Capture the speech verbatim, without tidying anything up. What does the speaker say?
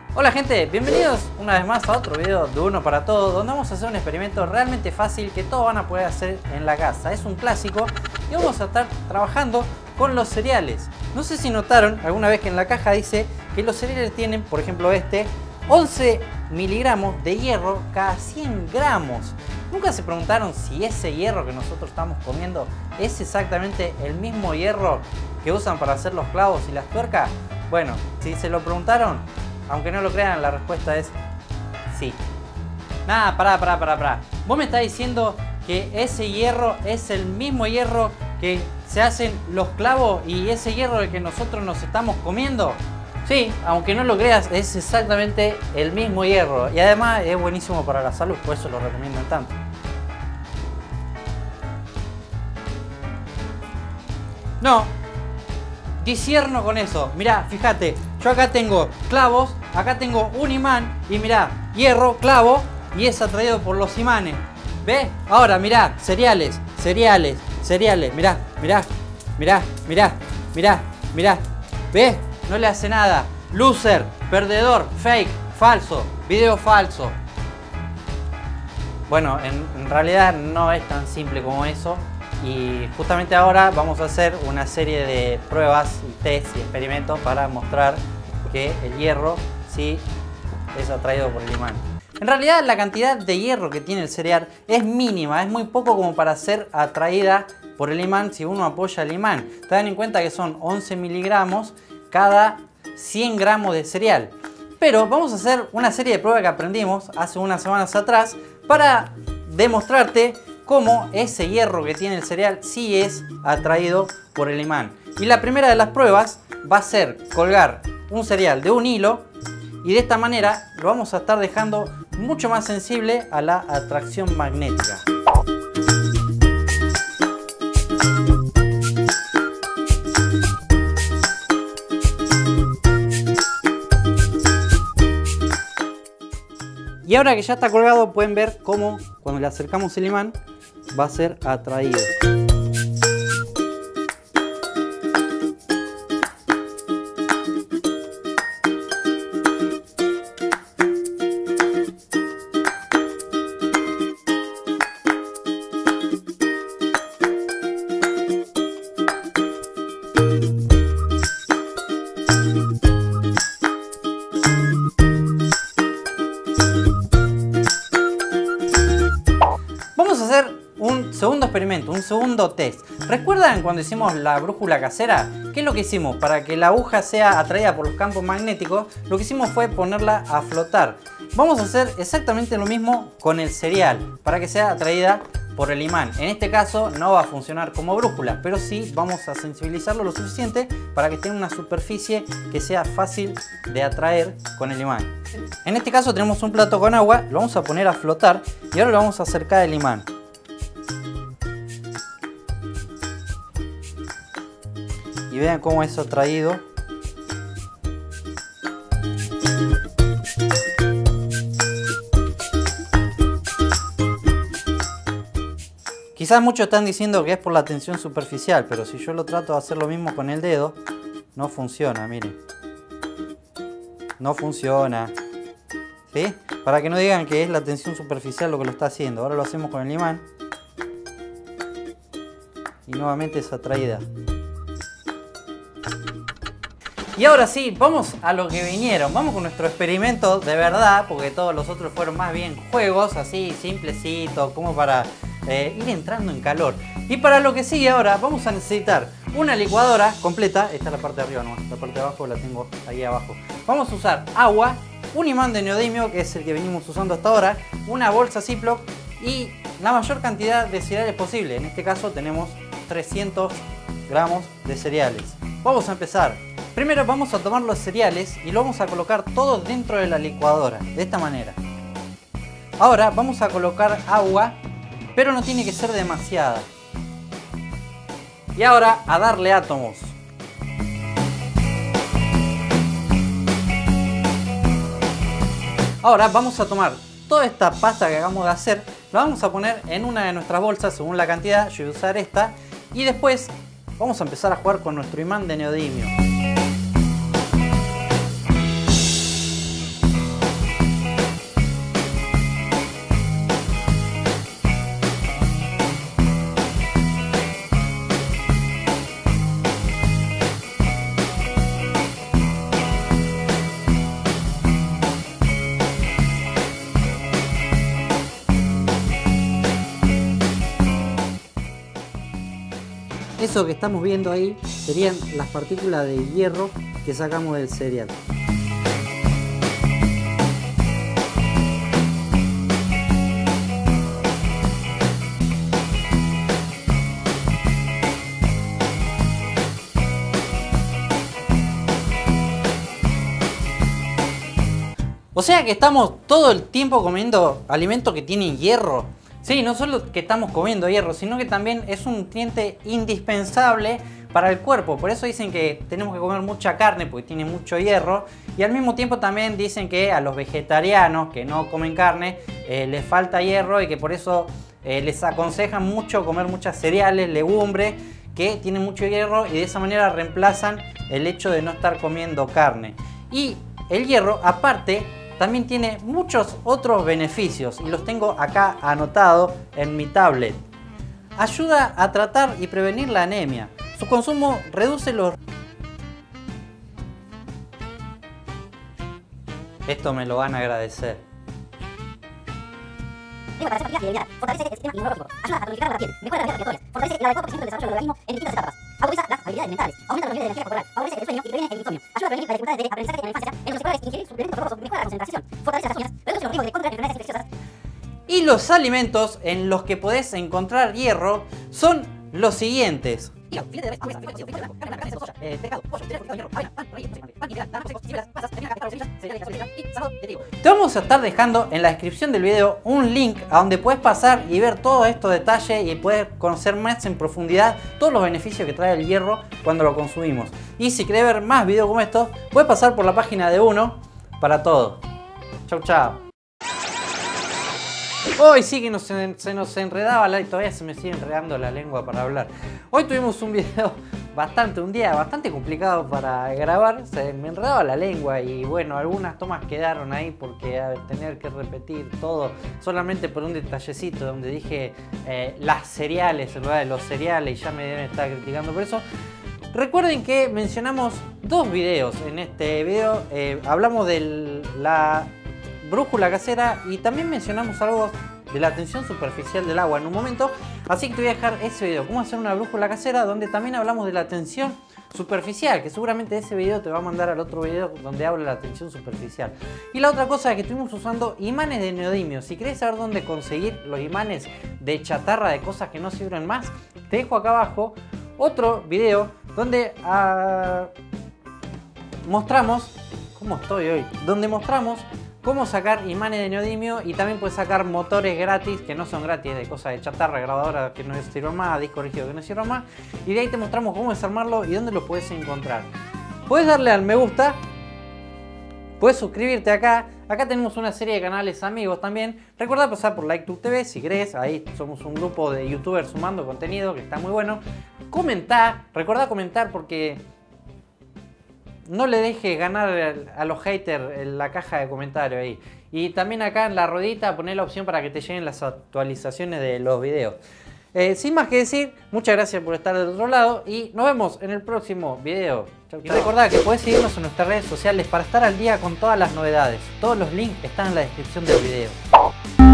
Hola gente, bienvenidos una vez más a otro video de Uno para Todo, donde vamos a hacer un experimento realmente fácil que todos van a poder hacer en la casa. Es un clásico y vamos a estar trabajando con los cereales. No sé si notaron alguna vez que en la caja dice que los cereales tienen, por ejemplo este, once miligramos de hierro cada cien gramos. ¿Nunca se preguntaron si ese hierro que nosotros estamos comiendo es exactamente el mismo hierro que usan para hacer los clavos y las tuercas? Bueno, si se lo preguntaron, aunque no lo crean, la respuesta es sí. Nada, pará, pará, pará, pará. Vos me estás diciendo que ese hierro es el mismo hierro que se hacen los clavos y ese hierro del que nosotros nos estamos comiendo. Sí, aunque no lo creas, es exactamente el mismo hierro. Y además es buenísimo para la salud, por eso lo recomiendan tanto. No, disierno con eso. Mirá, fíjate, yo acá tengo clavos, acá tengo un imán y mirá, hierro, clavo y es atraído por los imanes. ¿Ves? Ahora mirá, cereales, cereales, cereales, mirá, mirá, mirá, mirá, mirá, mirá. ¿Ves? No le hace nada. Loser, perdedor, fake, falso, video falso. Bueno, en, en realidad no es tan simple como eso. Y justamente ahora vamos a hacer una serie de pruebas y test y experimentos para mostrar que el hierro sí es atraído por el imán. En realidad la cantidad de hierro que tiene el cereal es mínima, es muy poco como para ser atraída por el imán si uno apoya el imán. Ten en cuenta que son once miligramos cada cien gramos de cereal. Pero vamos a hacer una serie de pruebas que aprendimos hace unas semanas atrás para demostrarte cómo ese hierro que tiene el cereal sí es atraído por el imán. Y la primera de las pruebas va a ser colgar un cereal de un hilo y de esta manera lo vamos a estar dejando mucho más sensible a la atracción magnética. Y ahora que ya está colgado pueden ver cómo cuando le acercamos el imán va a ser atraído. Vamos a hacer un segundo experimento, un segundo test. ¿Recuerdan cuando hicimos la brújula casera? ¿Qué es lo que hicimos? Para que la aguja sea atraída por los campos magnéticos, lo que hicimos fue ponerla a flotar. Vamos a hacer exactamente lo mismo con el cereal, para que sea atraída por el imán. En este caso no va a funcionar como brújula, pero sí vamos a sensibilizarlo lo suficiente para que tenga una superficie que sea fácil de atraer con el imán. En este caso tenemos un plato con agua, lo vamos a poner a flotar y ahora lo vamos a acercar al imán. Y vean cómo es atraído. Quizás muchos están diciendo que es por la tensión superficial, pero si yo lo trato de hacer lo mismo con el dedo, no funciona, miren. No funciona. ¿Sí? Para que no digan que es la tensión superficial lo que lo está haciendo. Ahora lo hacemos con el imán. Y nuevamente es atraída. Y ahora sí, vamos a lo que vinieron. Vamos con nuestro experimento de verdad, porque todos los otros fueron más bien juegos, así, simplecitos, como para eh, ir entrando en calor. Y para lo que sigue ahora, vamos a necesitar una licuadora completa. Esta es la parte de arriba, no, la parte de abajo la tengo ahí abajo. Vamos a usar agua, un imán de neodimio, que es el que venimos usando hasta ahora, una bolsa Ziploc y la mayor cantidad de cereales posible. En este caso tenemos trescientos gramos de cereales. Vamos a empezar. Primero vamos a tomar los cereales y lo vamos a colocar todo dentro de la licuadora, de esta manera. Ahora vamos a colocar agua, pero no tiene que ser demasiada. Y ahora a darle átomos. Ahora vamos a tomar toda esta pasta que acabamos de hacer, la vamos a poner en una de nuestras bolsas según la cantidad. Yo voy a usar esta y después vamos a empezar a jugar con nuestro imán de neodimio. Eso que estamos viendo ahí serían las partículas de hierro que sacamos del cereal. O sea que estamos todo el tiempo comiendo alimentos que tienen hierro. Sí, no solo que estamos comiendo hierro, sino que también es un nutriente indispensable para el cuerpo. Por eso dicen que tenemos que comer mucha carne porque tiene mucho hierro. Y al mismo tiempo también dicen que a los vegetarianos que no comen carne eh, les falta hierro y que por eso eh, les aconsejan mucho comer muchas cereales, legumbres que tienen mucho hierro y de esa manera reemplazan el hecho de no estar comiendo carne. Y el hierro, aparte, también tiene muchos otros beneficios y los tengo acá anotados en mi tablet. Ayuda a tratar y prevenir la anemia. Su consumo reduce los... Esto me lo van a agradecer. Para hacer fidelidad, fortalece el sistema inmunológico, ayuda a tonificar la piel, mejora las vías respiratorias, fortalece el adecuado crecimiento del desarrollo del organismo en distintas etapas, autoriza las habilidades mentales, aumenta los niveles de energía corporal, favorece el sueño y previene el insomnio, ayuda a prevenir las dificultades de aprendizaje en la infancia, en los escolares, ingerir suplementos ferrosos, mejora la concentración, fortalece las uñas, reduce los riesgos de contra enfermedades infecciosas. Y los alimentos en los que podés encontrar hierro son los siguientes. Te vamos a estar dejando en la descripción del video un link a donde puedes pasar y ver todos estos detalles y poder conocer más en profundidad todos los beneficios que trae el hierro cuando lo consumimos. Y si querés ver más videos como estos, puedes pasar por la página de Uno para todo. Chau, chau. Hoy sí que nos, se nos enredaba la y todavía se me sigue enredando la lengua para hablar. Hoy tuvimos un video bastante, un día bastante complicado para grabar. Se me enredaba la lengua y bueno, algunas tomas quedaron ahí porque a tener que repetir todo solamente por un detallecito donde dije eh, las cereales, en lugar de los cereales, y ya me deben estar criticando por eso. Recuerden que mencionamos dos videos en este video. Eh, hablamos de la brújula casera y también mencionamos algo de la tensión superficial del agua en un momento, así que te voy a dejar ese video, cómo hacer una brújula casera, donde también hablamos de la tensión superficial, que seguramente ese video te va a mandar al otro video donde hablo de la tensión superficial. Y la otra cosa es que estuvimos usando imanes de neodimio. Si querés saber dónde conseguir los imanes de chatarra, de cosas que no sirven más, te dejo acá abajo otro video donde uh, mostramos cómo estoy hoy, donde mostramos cómo sacar imanes de neodimio y también puedes sacar motores gratis, que no son gratis, de cosas de chatarra, grabadoras que no sirven más, disco rígido que no sirven más, y de ahí te mostramos cómo desarmarlo y dónde lo puedes encontrar. Puedes darle al me gusta, puedes suscribirte acá, acá tenemos una serie de canales amigos también. Recuerda pasar por LikeTube T V si querés, ahí somos un grupo de youtubers sumando contenido que está muy bueno. Comentar, recuerda comentar porque no le dejes ganar a los haters en la caja de comentarios ahí. Y también acá en la ruedita poné la opción para que te lleguen las actualizaciones de los videos. Eh, sin más que decir, muchas gracias por estar del otro lado y nos vemos en el próximo video. Chau, chau. Y recordá que podés seguirnos en nuestras redes sociales para estar al día con todas las novedades. Todos los links están en la descripción del video.